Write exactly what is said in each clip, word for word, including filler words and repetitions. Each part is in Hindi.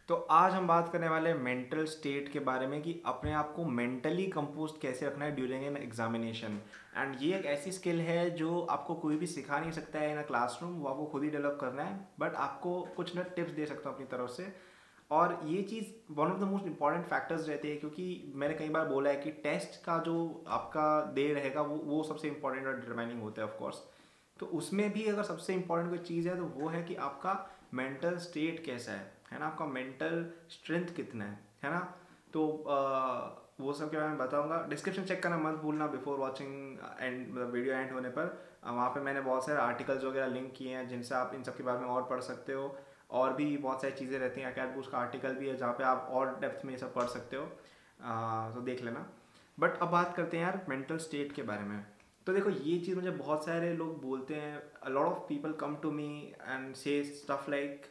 तो आज हम बात करने वाले हैं मेंटल स्टेट के बारे में कि अपने आप को मेंटली कंपोज कैसे रखना है ड्यूरिंग एन एग्जामिनेशन। एंड ये एक ऐसी स्किल है जो आपको कोई भी सिखा नहीं सकता है इन अ क्लासरूम, वो आपको खुद ही डेवलप करना है। बट आपको कुछ ना टिप्स दे सकता हूँ अपनी तरफ से। और ये चीज़ one of the most important factors रहती है, क्योंकि मैंने कई बार बोला है कि टेस्ट का जो आपका डे रहेगा वो वो सबसे इंपॉर्टेंट और डिटरमाइनिंग होता है ऑफकोर्स। तो उसमें भी अगर सबसे इंपॉर्टेंट कोई चीज़ है तो वो है कि आपका मेंटल स्टेट कैसा है है ना, आपका मेंटल स्ट्रेंथ कितना है है ना। तो आ, वो सब के बारे में बताऊंगा। डिस्क्रिप्शन चेक करना मत भूलना बिफोर वॉचिंग एंड मतलब वीडियो एंड होने पर। अ, वहाँ पे मैंने बहुत सारे आर्टिकल्स वगैरह लिंक किए हैं जिनसे आप इन सब के बारे में और पढ़ सकते हो। और भी बहुत सारी चीज़ें रहती हैं, अकेडमी का आर्टिकल भी है जहाँ पे आप और डेप्थ में ये सब पढ़ सकते हो। आ, तो देख लेना। बट अब बात करते हैं यार मेंटल स्टेट के बारे में। तो देखो ये चीज़ मुझे बहुत सारे लोग बोलते हैं, a lot of people come to me and say stuff like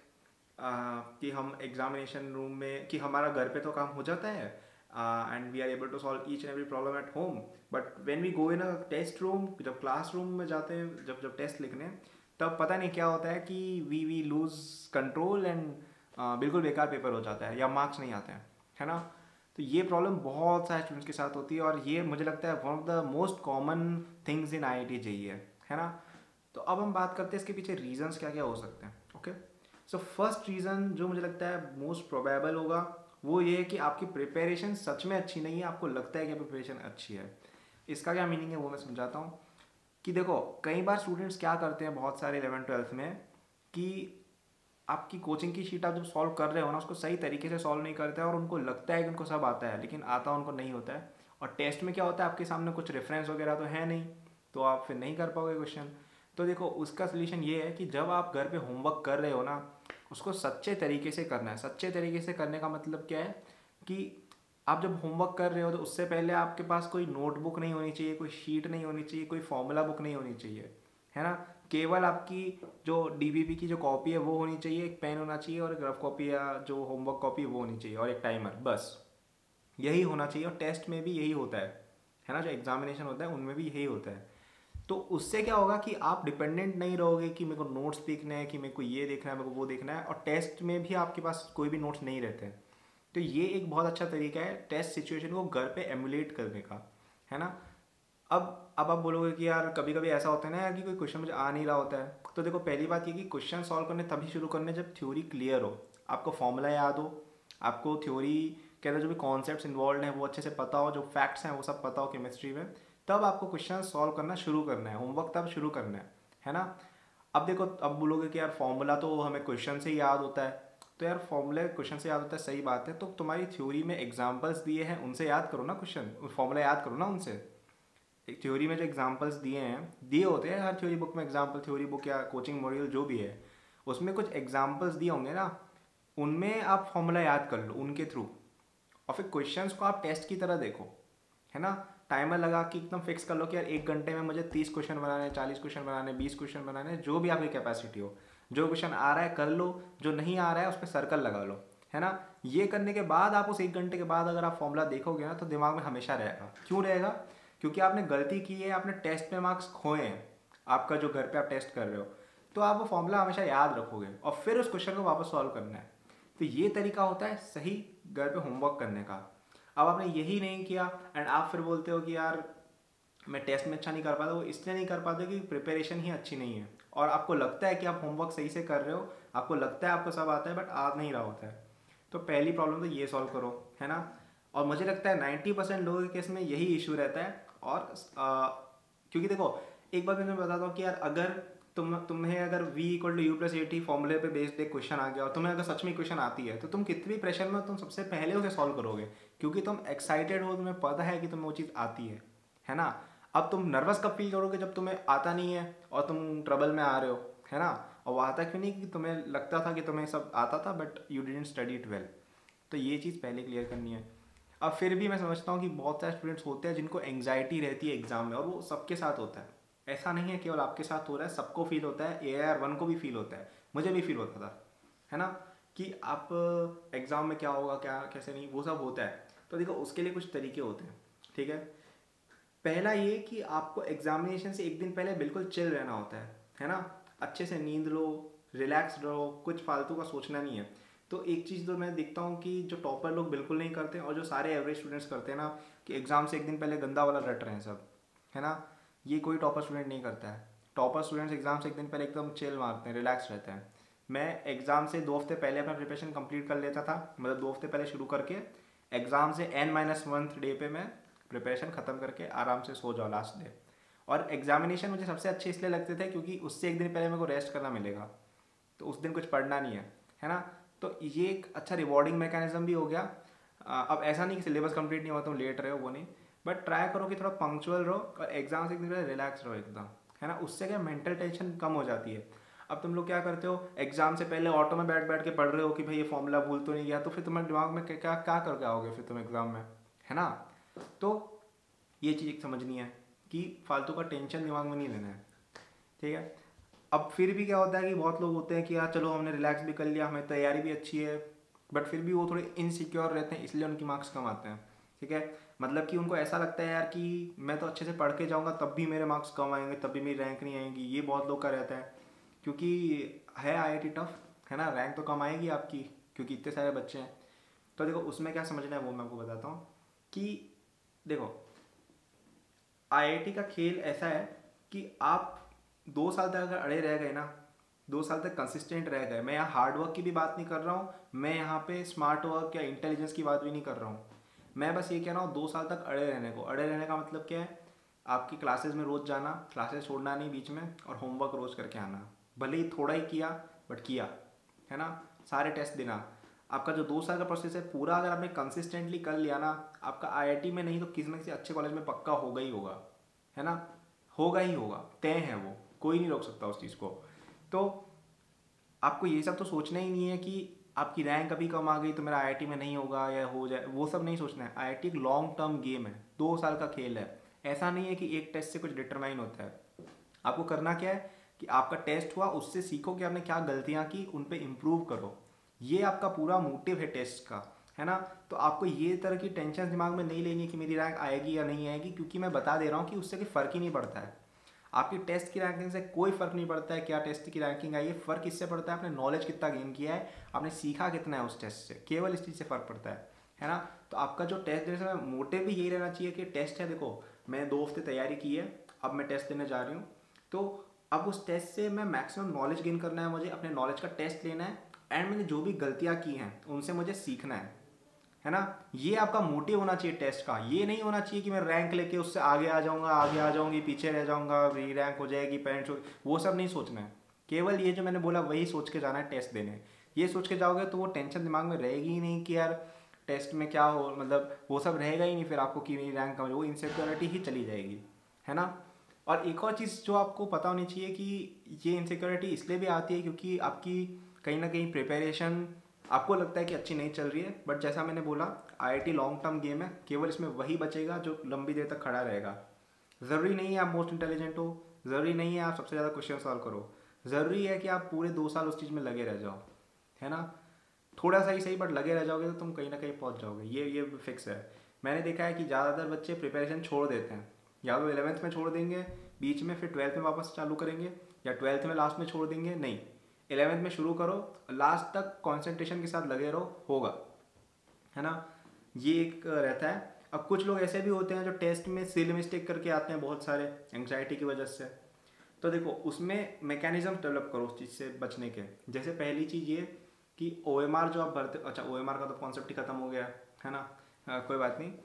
कि हम एग्जामिनेशन रूम में कि हमारा घर पे तो काम हो जाता है and we are able to solve each and every problem at home. But when we go in a test room, जब क्लास रूम में जाते हैं, जब जब टेस्ट लिखने, तब पता नहीं क्या होता है कि we we lose control and बिल्कुल बेकार पेपर हो जाता है या मार्क्स नहीं आते हैं, है ना। तो ये प्रॉब्लम बहुत सारे स्टूडेंट्स के साथ होती है और ये मुझे लगता है one of the most common things in I I T J E है है ना। तो अब हम बात करते हैं इसके पीछे रीजंस क्या क्या हो सकते हैं। ओके, सो फर्स्ट रीज़न जो मुझे लगता है मोस्ट प्रोबेबल होगा वो ये है कि आपकी प्रिपरेशन सच में अच्छी नहीं है, आपको लगता है कि प्रिपरेशन अच्छी है। इसका क्या मीनिंग है वो मैं समझाता हूँ। कि देखो कई बार स्टूडेंट्स क्या करते हैं बहुत सारे इलेवन ट्वेल्थ में कि आपकी कोचिंग की शीट आप जब सॉल्व कर रहे हो ना उसको सही तरीके से सॉल्व नहीं करते हैं और उनको लगता है कि उनको सब आता है, लेकिन आता उनको नहीं होता है। और टेस्ट में क्या होता है, आपके सामने कुछ रेफरेंस वगैरह तो है नहीं, तो आप फिर नहीं कर पाओगे क्वेश्चन। तो देखो उसका सोल्यूशन ये है कि जब आप घर पे होमवर्क कर रहे हो ना, उसको सच्चे तरीके से करना है। सच्चे तरीके से करने का मतलब क्या है कि आप जब होमवर्क कर रहे हो तो उससे पहले आपके पास कोई नोटबुक नहीं होनी चाहिए, कोई शीट नहीं होनी चाहिए, कोई फॉर्मूला बुक नहीं होनी चाहिए, है ना। केवल आपकी जो डी बी पी की जो कॉपी है वो होनी चाहिए, एक पेन होना चाहिए और एक रफ कॉपी या जो होमवर्क कॉपी है वो होनी चाहिए और एक टाइमर, बस यही होना चाहिए। और टेस्ट में भी यही होता है है ना, जो एग्जामिनेशन होता है उनमें भी यही होता है। तो उससे क्या होगा कि आप डिपेंडेंट नहीं रहोगे कि मेरे को नोट्स देखना है, कि मेरे को ये देखना है, मेरे को वो देखना है, और टेस्ट में भी आपके पास कोई भी नोट्स नहीं रहते हैं। तो ये एक बहुत अच्छा तरीका है टेस्ट सिचुएशन को घर पे एमुलेट करने का, है ना। अब अब आप बोलोगे कि यार कभी कभी ऐसा होता है ना यार कि कोई क्वेश्चन मुझे आ नहीं रहा होता है। तो देखो पहली बात ये कि क्वेश्चन सॉल्व करने तभी शुरू करने जब थ्योरी क्लियर हो, आपको फॉर्मूला याद हो, आपको थ्योरी के अंदर जो भी कॉन्सेप्ट्स इन्वॉल्व हैं वो अच्छे से पता हो, जो फैक्ट्स हैं वो सब पता हो केमिस्ट्री में, तब आपको क्वेश्चन सॉल्व करना शुरू करना है, होमवर्क तब शुरू करना है है ना। अब देखो अब बोलोगे कि यार फॉर्मूला तो हमें क्वेश्चन से ही याद होता है। तो यार फॉर्मूला क्वेश्चन से याद होता है, सही बात है। तो तुम्हारी थ्योरी में एग्जाम्पल्स दिए हैं उनसे याद करो ना, क्वेश्चन फॉर्मूला याद करो ना उनसे। एक थ्योरी में जो एग्जाम्पल्स दिए हैं, दिए होते हैं हर थ्योरी बुक में, एग्जाम्पल थ्योरी बुक या कोचिंग मॉड्यूल जो भी है उसमें कुछ एग्जाम्पल्स दिए होंगे ना, उनमें आप फॉर्मूला याद कर लो उनके थ्रू। और फिर क्वेश्चंस को आप टेस्ट की तरह देखो, है ना। टाइमर लगा के एकदम फिक्स कर लो कि यार एक घंटे में मुझे तीस क्वेश्चन बनाने, चालीस क्वेश्चन बनाने, बीस क्वेश्चन बनाने, जो भी आपकी कैपेसिटी हो। जो क्वेश्चन आ रहा है कर लो, जो नहीं आ रहा है उस पर सर्कल लगा लो, है ना। ये करने के बाद आप उस एक घंटे के बाद अगर आप फॉर्मूला देखोगे ना तो दिमाग में हमेशा रहेगा। क्यों रहेगा? क्योंकि आपने गलती की है, आपने टेस्ट में मार्क्स खोए हैं, आपका जो घर पे आप टेस्ट कर रहे हो, तो आप वो फॉर्मूला हमेशा याद रखोगे और फिर उस क्वेश्चन को वापस सॉल्व करना है। तो ये तरीका होता है सही घर पे होमवर्क करने का। अब आपने यही नहीं किया एंड आप फिर बोलते हो कि यार मैं टेस्ट में अच्छा नहीं कर पाता, वो इसलिए नहीं कर पाते कि प्रिपरेशन ही अच्छी नहीं है और आपको लगता है कि आप होमवर्क सही से कर रहे हो, आपको लगता है आपको सब आता है बट आ नहीं रहा होता है। तो पहली प्रॉब्लम तो ये सॉल्व करो, है ना। और मुझे लगता है नाइन्टी परसेंट लोगों के केस में यही इशू रहता है। और आ, क्योंकि देखो एक बात मैं बताता हूँ कि यार अगर तुम तुम्हें अगर v equal to u plus at फॉर्मूले पे बेस्ड एक क्वेश्चन आ गया और तुम्हें अगर सच में क्वेश्चन आती है तो तुम कितनी प्रेशर में हो, तुम सबसे पहले उसे सॉल्व करोगे क्योंकि तुम एक्साइटेड हो, तुम्हें पता है कि तुम्हें वो चीज़ आती है है ना। अब तुम नर्वस कब फील करोगे? जब तुम्हें आता नहीं है और तुम ट्रबल में आ रहे हो, है ना। और वो आता क्यों नहीं कि तुम्हें लगता था कि तुम्हें सब आता था but you didn't study it well. तो ये चीज़ पहले क्लियर करनी है। अब फिर भी मैं समझता हूँ कि बहुत सारे स्टूडेंट्स होते हैं जिनको एंग्जाइटी रहती है एग्जाम में, और वो सबके साथ होता है। ऐसा नहीं है केवल आपके साथ हो रहा है, सबको फील होता है, ए आर वन को भी फील होता है, मुझे भी फील होता था, है ना। कि आप एग्ज़ाम में क्या होगा क्या कैसे नहीं वो सब होता है। तो देखो उसके लिए कुछ तरीके होते हैं, ठीक है। पहला ये कि आपको एग्जामिनेशन से एक दिन पहले बिल्कुल चिल रहना होता है है ना। अच्छे से नींद लो, रिलैक्स रहो, कुछ फालतू का सोचना नहीं है। तो एक चीज़ तो मैं देखता हूँ कि जो टॉपर लोग बिल्कुल नहीं करते और जो सारे एवरेज स्टूडेंट्स करते हैं ना, कि एग्ज़ाम से एक दिन पहले गंदा वाला रट रहे हैं सब, है ना। ये कोई टॉपर स्टूडेंट नहीं करता है। टॉपर स्टूडेंट्स एग्ज़ाम से एक दिन पहले एकदम चिल मारते हैं, रिलैक्स रहते हैं। मैं एग्ज़ाम से दो हफ्ते पहले अपना प्रिपरेशन कंप्लीट कर लेता था, मतलब दो हफ्ते पहले शुरू करके एग्ज़ाम से एन माइनस वन डे पे मैं प्रिपरेशन ख़त्म करके आराम से सो जाओ लास्ट डे। और एग्जामिनेशन मुझे सबसे अच्छे इसलिए लगते थे क्योंकि उससे एक दिन पहले मेरे को रेस्ट करना मिलेगा, तो उस दिन कुछ पढ़ना नहीं है, है ना। तो ये एक अच्छा रिवॉर्डिंग मैकेनिज्म भी हो गया। अ, अब ऐसा नहीं कि सिलेबस कंप्लीट नहीं हुआ तो लेट रहे हो, वो नहीं, बट ट्राई करो कि थोड़ा पंक्चुअल रहो और एग्जाम से एक दिन पहले रिलैक्स रहो एकदम, है ना। उससे क्या मेंटल टेंशन कम हो जाती है। अब तुम लोग क्या करते हो, एग्जाम से पहले ऑटो में बैठ बैठ के पढ़ रहे हो कि भाई ये फॉर्मूला भूल तो नहीं गया, तो फिर तुम्हारे दिमाग में क्या क्या क्या करके आओगे फिर तुम एग्जाम में, है ना। तो ये चीज़ एक समझनी है कि फालतू का टेंशन दिमाग में नहीं लेना है, ठीक है। अब फिर भी क्या होता है कि बहुत लोग होते हैं कि यार चलो हमने रिलैक्स भी कर लिया, हमें तैयारी भी अच्छी है, बट फिर भी वो थोड़े इनसिक्योर रहते हैं, इसलिए उनकी मार्क्स कम आते हैं, ठीक है। मतलब कि उनको ऐसा लगता है यार कि मैं तो अच्छे से पढ़ के जाऊँगा तब भी मेरे मार्क्स कम आएंगे, तब भी मेरी रैंक नहीं आएंगी, ये बहुत लोग का रहता है। क्योंकि है आई आई टी टफ, है ना, रैंक तो कम आएगी आपकी क्योंकि इतने सारे बच्चे हैं। तो देखो उसमें क्या समझना है वो मैं आपको बताता हूँ कि देखो आई आई टी का खेल ऐसा है कि आप दो साल तक अगर अड़े रह गए ना, दो साल तक कंसिस्टेंट रह गए, मैं यहाँ हार्ड वर्क की भी बात नहीं कर रहा हूँ, मैं यहाँ पे स्मार्ट वर्क या इंटेलिजेंस की बात भी नहीं कर रहा हूँ, मैं बस ये कह रहा हूँ दो साल तक अड़े रहने को। अड़े रहने का मतलब क्या है, आपकी क्लासेस में रोज़ जाना, क्लासेस छोड़ना नहीं बीच में, और होमवर्क रोज़ करके आना, भले ही थोड़ा ही किया बट किया, है ना। सारे टेस्ट देना, आपका जो दो साल का प्रोसेस है पूरा अगर आपने कंसिस्टेंटली कर लिया ना, आपका आई आई टी में नहीं तो किसी न किसी अच्छे कॉलेज में पक्का होगा ही होगा, है ना। होगा ही होगा, तय है वो, कोई नहीं रोक सकता उस चीज़ को। तो आपको ये सब तो सोचना ही नहीं है कि आपकी रैंक अभी कम आ गई तो मेरा आई आई टी में नहीं होगा या हो जाए, वो सब नहीं सोचना है। आई आई टी एक लॉन्ग टर्म गेम है, दो साल का खेल है। ऐसा नहीं है कि एक टेस्ट से कुछ डिटरमाइन होता है। आपको करना क्या है कि आपका टेस्ट हुआ, उससे सीखो कि आपने क्या गलतियां की, उन पे इम्प्रूव करो। ये आपका पूरा मोटिव है टेस्ट का, है ना। तो आपको ये तरह की टेंशन दिमाग में नहीं लेनी कि मेरी रैंक आएगी या नहीं आएगी, क्योंकि मैं बता दे रहा हूँ कि उससे कोई फ़र्क ही नहीं पड़ता है। आपकी टेस्ट की रैंकिंग से कोई फ़र्क नहीं पड़ता है क्या टेस्ट की रैंकिंग आई है, फ़र्क इससे पड़ता है आपने नॉलेज कितना गेन किया है, आपने सीखा कितना है उस टेस्ट से, केवल इस चीज़ से फ़र्क पड़ता है है ना। तो आपका जो टेस्ट देने से मोटिव भी यही रहना चाहिए कि टेस्ट है, देखो मैं दो हफ्ते तैयारी की है, अब मैं टेस्ट देने जा रही हूँ, तो अब उस टेस्ट से मैं मैक्सिमम नॉलेज गेन करना है, मुझे अपने नॉलेज का टेस्ट लेना है, एंड मैंने जो भी गलतियाँ की हैं उनसे मुझे सीखना है है ना। ये आपका मोटिव होना चाहिए टेस्ट का। ये नहीं होना चाहिए कि मैं रैंक लेके उससे आगे आ जाऊंगा, आगे आ जाऊंगी, पीछे रह जाऊंगा, री रैंक हो जाएगी, पेरेंट्स हो, वो सब नहीं सोचना है। केवल ये जो मैंने बोला वही सोच के जाना है टेस्ट देने। ये सोच के जाओगे तो वो टेंशन दिमाग में रहेगी ही नहीं कि यार टेस्ट में क्या हो, मतलब वो सब रहेगा ही नहीं फिर आपको कि मेरी रैंक कम, वो इनसिक्योरिटी ही चली जाएगी, है ना। और एक और चीज़ जो आपको पता होनी चाहिए कि ये इनसिक्योरिटी इसलिए भी आती है क्योंकि आपकी कहीं ना कहीं प्रिपरेशन आपको लगता है कि अच्छी नहीं चल रही है, बट जैसा मैंने बोला I I T long term game है, केवल इसमें वही बचेगा जो लंबी देर तक खड़ा रहेगा। ज़रूरी नहीं है आप मोस्ट इंटेलिजेंट हो, ज़रूरी नहीं है आप सबसे ज़्यादा क्वेश्चन सॉल्व करो, ज़रूरी है कि आप पूरे दो साल उस चीज़ में लगे रह जाओ, है ना। थोड़ा सा ही सही बट लगे रह जाओगे तो तुम कहीं ना कहीं पहुंच जाओगे, ये ये फिक्स है। मैंने देखा है कि ज़्यादातर बच्चे प्रिपरेशन छोड़ देते हैं, या तो इलेवेंथ में छोड़ देंगे बीच में, फिर ट्वेल्थ में वापस चालू करेंगे, या ट्वेल्थ में लास्ट में छोड़ देंगे। नहीं, इलेवेंथ में शुरू करो, लास्ट तक कंसंट्रेशन के साथ लगे रहो, होगा, है ना। ये एक रहता है। अब कुछ लोग ऐसे भी होते हैं जो टेस्ट में सिली मिस्टेक करके आते हैं बहुत सारे, एंग्जाइटी की वजह से। तो देखो उसमें मैकेनिज्म डेवलप करो उस चीज़ से बचने के। जैसे पहली चीज़ ये कि ओ एम आर जो आप भरते, अच्छा ओ एम आर का तो कॉन्सेप्ट ही खत्म हो गया, है ना। आ, कोई बात नहीं,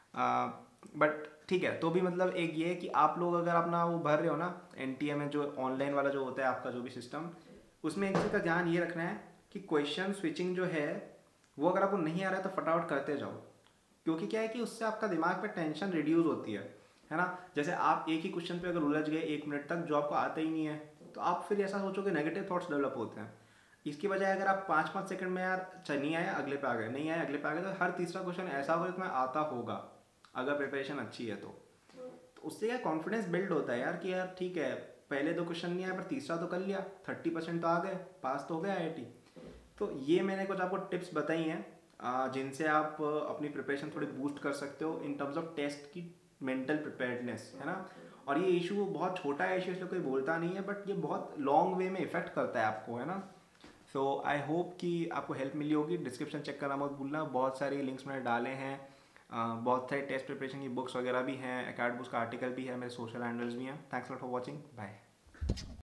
बट ठीक है। तो भी मतलब एक ये है कि आप लोग अगर अपना वो भर रहे हो ना एन टी ए में, जो ऑनलाइन वाला जो होता है आपका जो भी सिस्टम, उसमें एक चीज़ का ध्यान ये रखना है कि क्वेश्चन स्विचिंग जो है वो अगर आपको नहीं आ रहा है तो फटाफट करते जाओ, क्योंकि क्या है कि उससे आपका दिमाग पे टेंशन रिड्यूस होती है है ना। जैसे आप एक ही क्वेश्चन पे अगर उलझ गए एक मिनट तक जो आपको आता ही नहीं है, तो आप फिर ऐसा सोचोगे, नेगेटिव थॉट्स डेवलप होते हैं। इसकी बजाय अगर आप पाँच पाँच सेकंड में यार अच्छा नहीं आया अगले पे आ गए, नहीं आया अगले पे आ गए, तो हर तीसरा क्वेश्चन ऐसा होगा तुम्हें आता होगा अगर प्रिपरेशन अच्छी है तो। तो उससे क्या कॉन्फिडेंस बिल्ड होता है यार कि यार ठीक है पहले दो क्वेश्चन नहीं आया पर तीसरा तो कर लिया, थर्टी परसेंट तो आ गए, पास तो हो गया आई आई टी। तो ये मैंने कुछ आपको टिप्स बताई हैं जिनसे आप अपनी प्रिपरेशन थोड़ी बूस्ट कर सकते हो इन टर्म्स ऑफ टेस्ट की मेंटल प्रिपेयर्डनेस, है ना। और ये इशू बहुत छोटा है इशू, इसलिए कोई बोलता नहीं है, बट ये बहुत लॉन्ग वे में इफेक्ट करता है आपको, है ना। सो आई होप कि आपको हेल्प मिली होगी। डिस्क्रिप्शन चेक करना मत भूलना, बहुत सारे लिंक्स मैंने डाले हैं। अ, बहुत सारे टेस्ट प्रिपरेशन की बुक्स वगैरह भी हैं, एकेडबुक्स का आर्टिकल भी है, मेरे सोशल हैंडल्स भी हैं। Thanks lot for watching, bye.